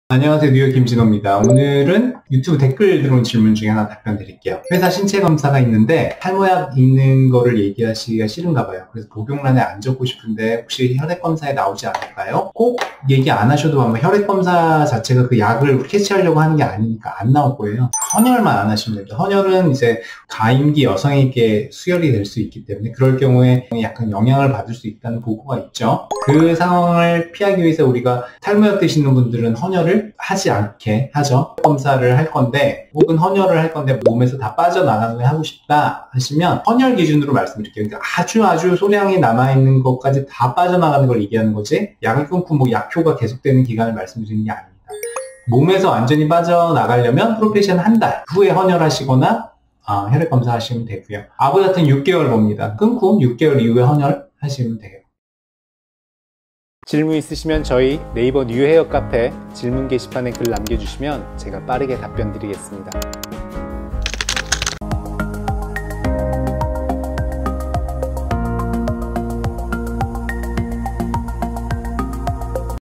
안녕하세요. 뉴욕 김진호입니다. 오늘은 유튜브 댓글 들어온 질문 중에 하나 답변 드릴게요. 회사 신체 검사가 있는데 탈모약 있는 거를 얘기하시기가 싫은가 봐요. 그래서 복용란에 안 적고 싶은데 혹시 혈액 검사에 나오지 않을까요? 꼭 얘기 안 하셔도 아마 혈액 검사 자체가 그 약을 캐치하려고 하는 게 아니니까 안 나올 거예요. 헌혈만 안 하시면 됩니다. 헌혈은 이제 가임기 여성에게 수혈이 될 수 있기 때문에 그럴 경우에 약간 영향을 받을 수 있다는 보고가 있죠. 그 상황을 피하기 위해서 우리가 탈모약 드시는 분들은 헌혈을 하지 않게 하죠. 검사를 할 건데 혹은 헌혈을 할 건데 몸에서 다 빠져나가는 걸 하고 싶다 하시면 헌혈 기준으로 말씀드릴게요. 그러니까 아주 소량이 남아있는 것까지 다 빠져나가는 걸 얘기하는 거지 약을 끊고 뭐 약효가 계속되는 기간을 말씀드리는 게 아닙니다. 몸에서 완전히 빠져나가려면 프로페션 한 달 후에 헌혈하시거나 혈액 검사하시면 되고요. 아부 같은 6개월 봅니다. 끊고 6개월 이후에 헌혈하시면 돼요. 질문 있으시면 저희 네이버 뉴헤어 카페 질문 게시판에 글 남겨주시면 제가 빠르게 답변 드리겠습니다.